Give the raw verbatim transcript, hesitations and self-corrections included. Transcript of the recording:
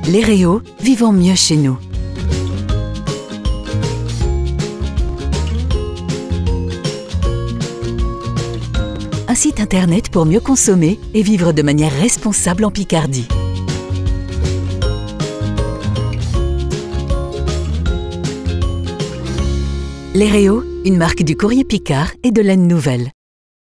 Les Réaux, vivons mieux chez nous. Un site internet pour mieux consommer et vivre de manière responsable en Picardie. Les Réaux, une marque du Courrier Picard et de Laine Nouvelle.